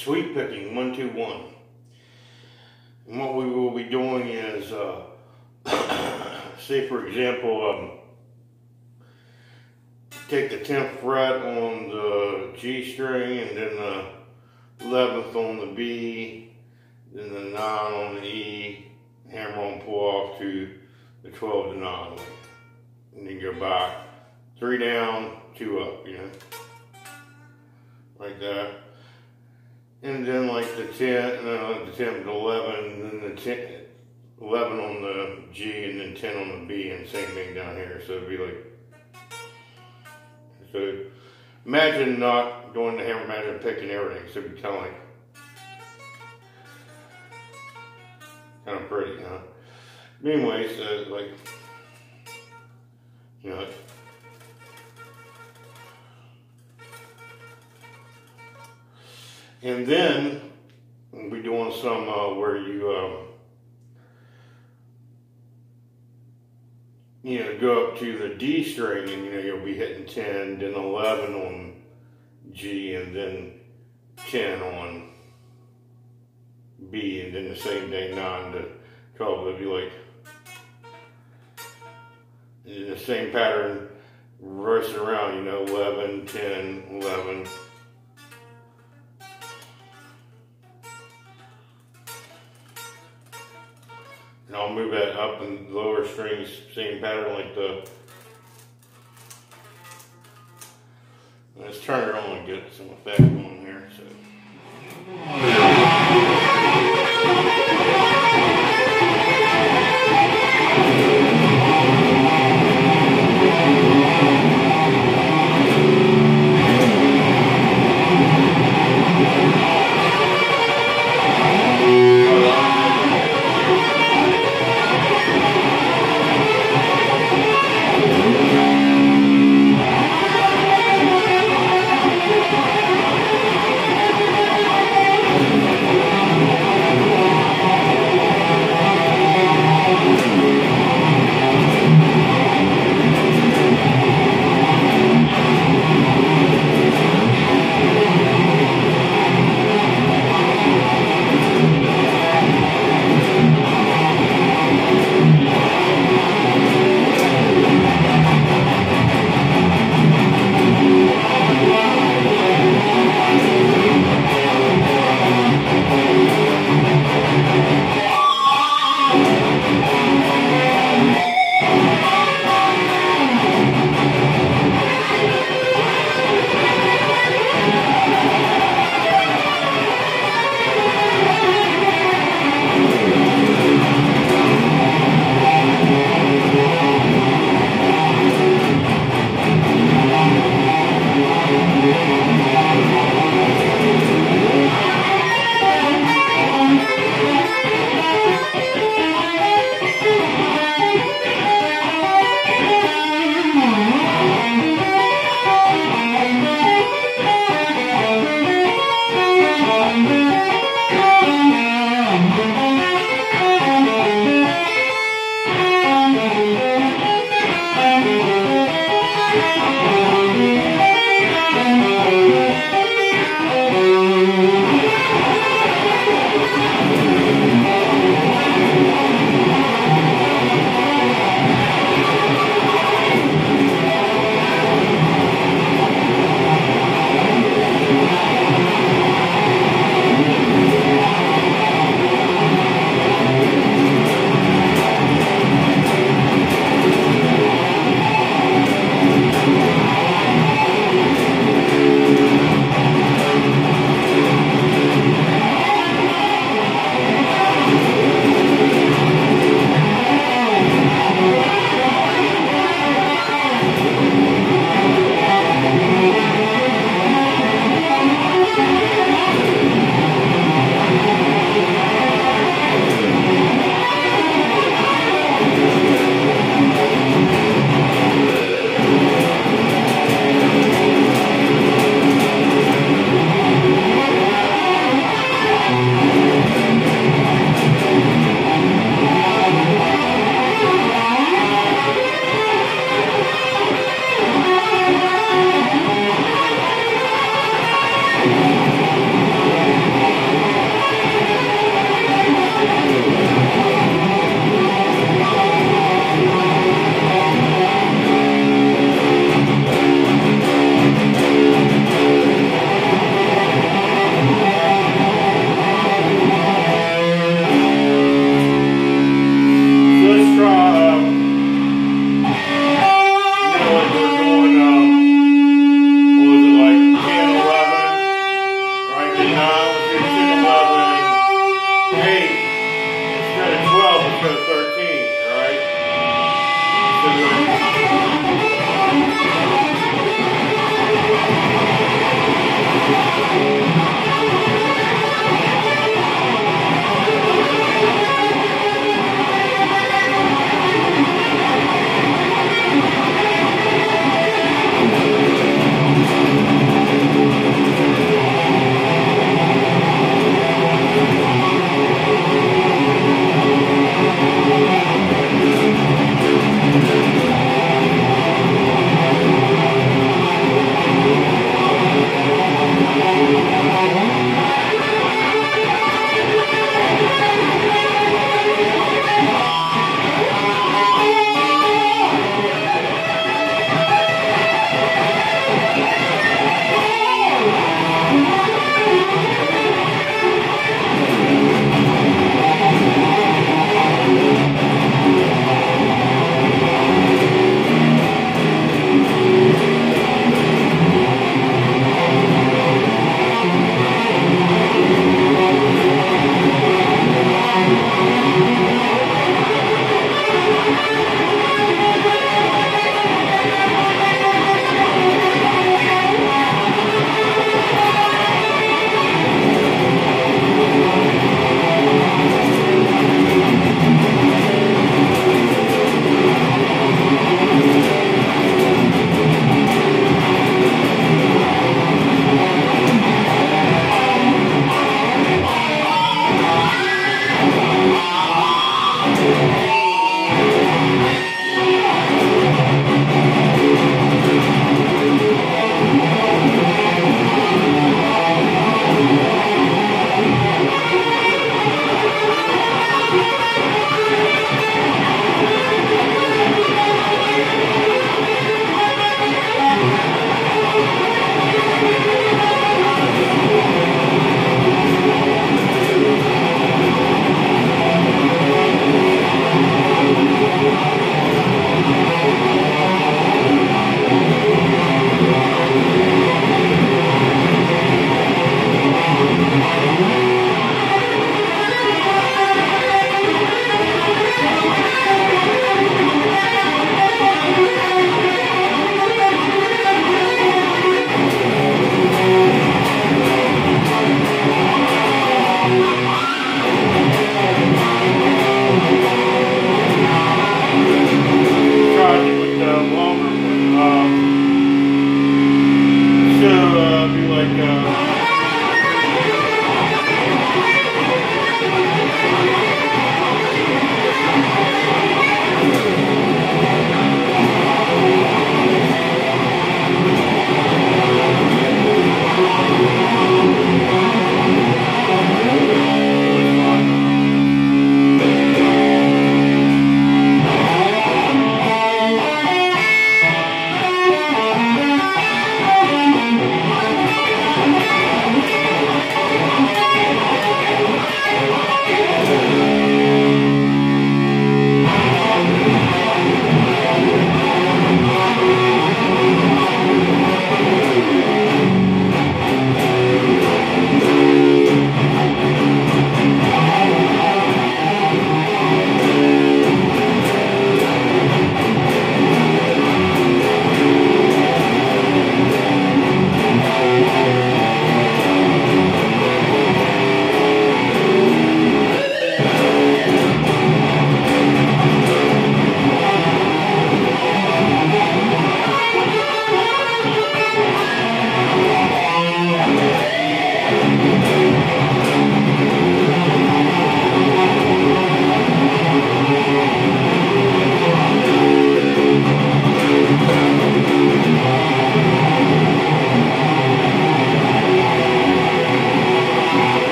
sweep picking 121. And what we will be doing is, say for example, take the 10th fret on the G string and then the 11th on the B, then the 9 on the E, hammer on pull off to the 12 to 9, and then go back 3 down, 2 up, you know, like that. And then like the 10, the 10 to 11, and then the 10, 11 on the G, and then 10 on the B, and same thing down here. So it'd be like, so imagine not doing the hammer, imagine picking everything. So it'd be kind of pretty, huh? But anyway, so like, you know. And then we'll be doing some where you know, go up to the D string, and you know you'll be hitting 10, then 11 on G, and then 10 on B, and then the same thing 9 to 12. It'll be like in the same pattern, reversing around. You know, 11, 10, 11. And I'll move that up and lower strings, same pattern like the. Let's turn it on and get some effect on here. So.